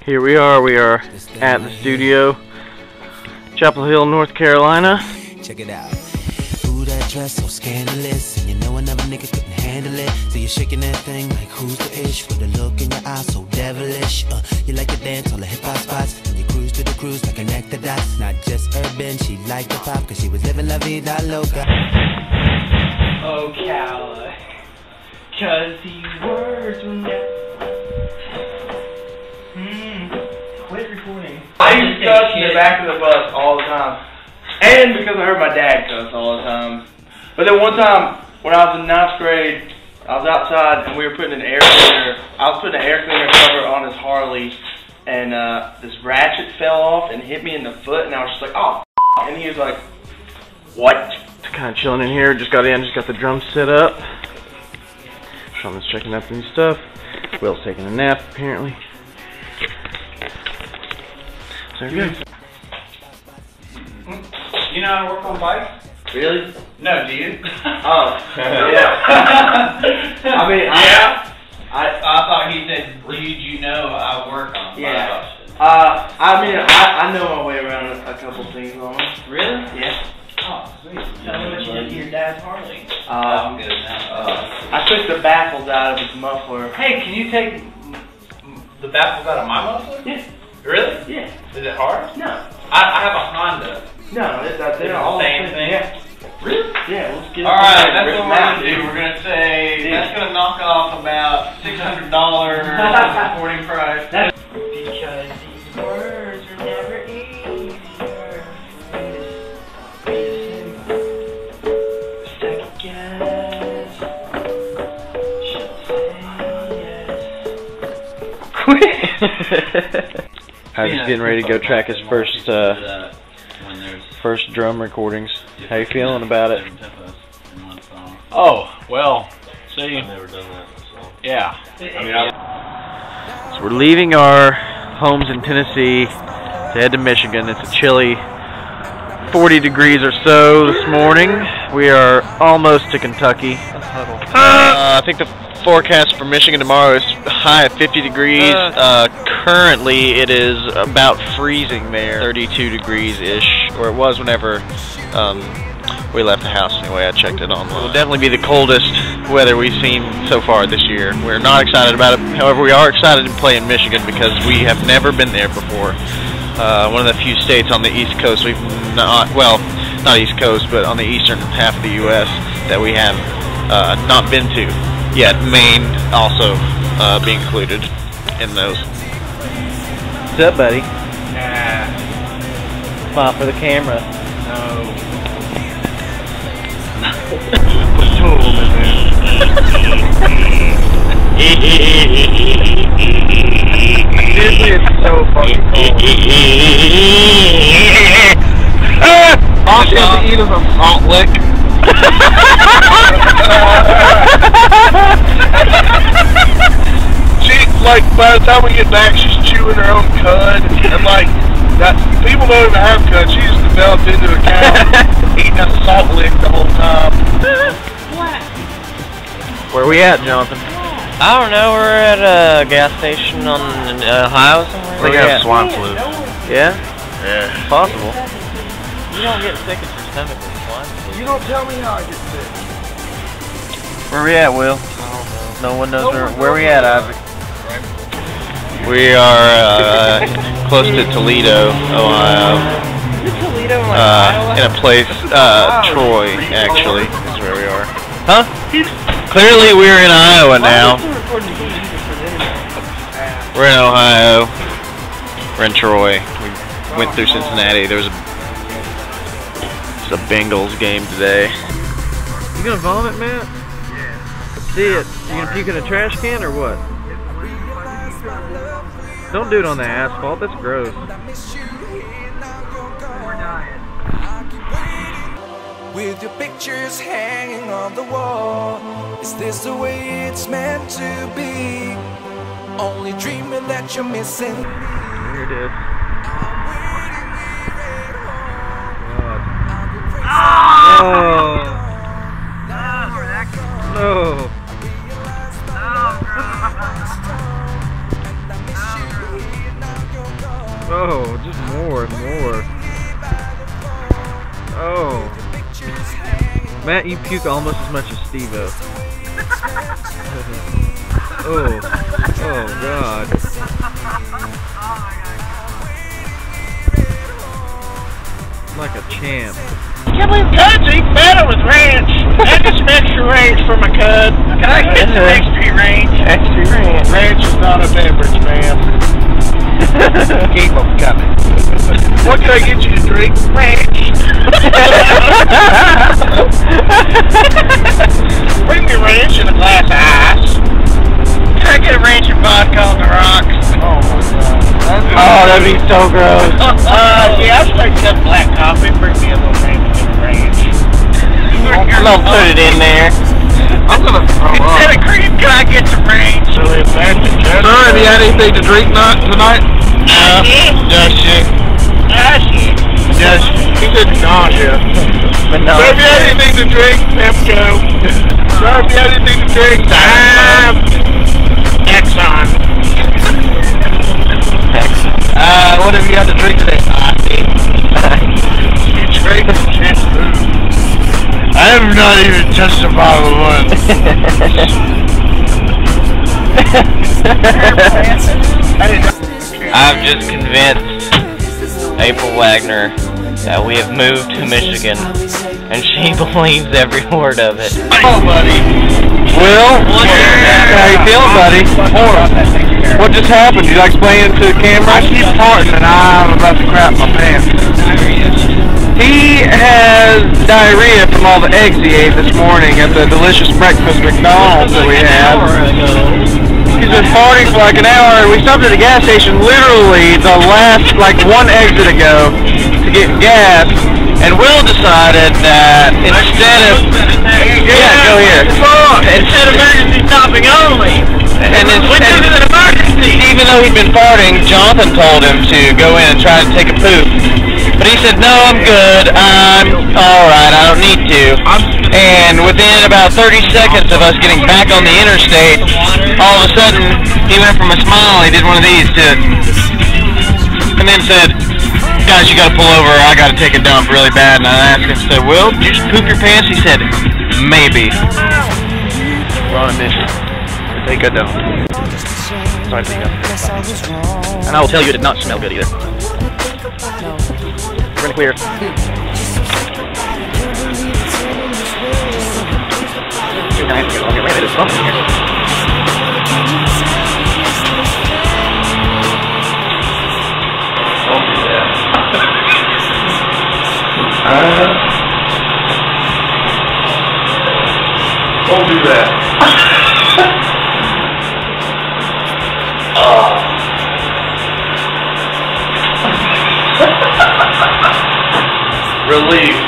Here we are at the studio, Chapel Hill, North Carolina. Check it out. Ooh, that dress so scandalous, and you know another nigga couldn't handle it. So you're shaking that thing like who's the ish, with a look in your eyes so devilish. You like to dance on the hip hop spots, and you cruise to the cruise like connect the dots. Not just urban, she liked the pop, cause she was living la vida loca. Oh, Calla, cause these words were never. Quit recording. I used to cuss in the back of the bus all the time. And because I heard my dad cuss all the time. But then one time, when I was in 9th grade, I was outside and we were putting an air cleaner. I was putting an air cleaner cover on his Harley, and this ratchet fell off and hit me in the foot, and I was just like, oh, and he was like, what? Just kind of chilling in here, just got the drums set up. Sean's checking out the new stuff. Will's taking a nap, apparently. So there we go. You know how to work on bikes? Really? No, do you? Oh, yeah. I mean, yeah. I thought he said, do you know I work on bikes? Yeah. I mean, I know my way around a couple things on them. Really? Yeah. Oh, sweet. Tell me what you did to your dad's Harley. I'm good now. I took the baffles out of his muffler. Hey, can you take the baffles out of my muffler? Yeah. Really? Yeah. Is it hard? No. I have a Honda. No, they're all the same thing. Yeah. Really? Yeah, let's get it. Alright, that's what we're going to do. We're going to say that's going to knock off about $600 recording price. Because these words are never easier. Second guess. Quit! I was getting ready to go track his first drum recordings. How you feeling about it? Oh, well, see, I've never done that myself. Yeah. So we're leaving our homes in Tennessee to head to Michigan. It's a chilly 40 degrees or so this morning. We are almost to Kentucky. I think the forecast for Michigan tomorrow is high of 50 degrees. Currently it is about freezing there, 32 degrees-ish, or it was whenever we left the house anyway. I checked it online. It will definitely be the coldest weather we've seen so far this year. We're not excited about it. However, we are excited to play in Michigan because we have never been there before. One of the few states on the East Coast we've not, well, not East Coast, but on the eastern half of the U.S. that we have not been to yet. Maine also being included in those. What's up, buddy? Nah. Smile for the camera. No. Put two of them in there. Seriously, it's so fucking cold. All she has to eat is a salt lick. She, like, by the time we get back, she's chewing her own cud, and like, that people don't even have cud. She just developed into a cow, eating a salt lick the whole time. Where are we at, Jonathan? I don't know, we're at a gas station on Ohio somewhere. I think I have swine flu. Yeah? Yeah. Possible. You don't get sick if your stomach is swine flu. You don't tell me how I get sick. Where are we at, Will? I don't know. No one knows where we at, Isaac. We are close to Toledo, Ohio. Toledo, In a place, Troy, actually, is where we are. Huh? Clearly we're in Iowa now. We're in Ohio. We're in Troy. We went through Cincinnati. There was a Bengals game today. You gonna vomit, Matt? Yeah. See it. You gonna puke in a trash can or what? Don't do it on the asphalt. That's gross. With your pictures hanging on the wall, is this the way it's meant to be? Only dreaming that you're missing. Here it is. Oh. No. Oh, just more and more. Oh. Matt, you puke almost as much as Steve-O. Oh. Oh, God. Like a champ. Can't believe Cuds eat better with ranch. Add some extra ranch for my Cud. Can I get some extra ranch? Extra ranch. Ranch is not a beverage, ma'am. Keep them coming. What can I get you to drink? Ranch. Bring me ranch and a glass of ice. Can I get a ranch and vodka on the rocks? Oh my God. Oh, that'd be so gross. Yeah, I'll start some black coffee. Bring me a little ranch. I'm gonna put it in there. I'm gonna throw up. Instead of cream, can I get some ranch? Sir, have you had anything to drink tonight? No. Just shit. Just he said nausea. But no. Sir, have you had anything to drink? Pepco. Sir, have you had anything to drink? Exxon. What have you had to drink today? You drink shit. I have not even touched a bottle of one. I've just convinced April Wagner that we have moved to Michigan, and she believes every word of it. Oh, buddy. Will, how you feeling, buddy? What just happened? Did you explain it to the camera? I keep farting and I'm about to crap my pants. He has diarrhea from all the eggs he ate this morning at the delicious breakfast McDonald's that we had. He's been farting for like an hour. We stopped at a gas station literally the last, like, one exit ago to get gas. And Will decided that instead of... Yeah, go here. Instead of emergency stopping only. And Which is an emergency. even though he'd been farting, Jonathan told him to go in and try to take a poop. But he said, no, I'm good. I'm alright. I don't need to. And within about 30 seconds of us getting back on the interstate, all of a sudden, he went from a smile, he did one of these to... And then said, guys, you gotta pull over. I gotta take a dump really bad. And I asked him, said, Will, did you just poop your pants? He said, maybe. We're on a mission. Take a dump. Sorry, and I will tell you it did not smell good either. We're in the clear. Don't do that. Don't do that. Relief.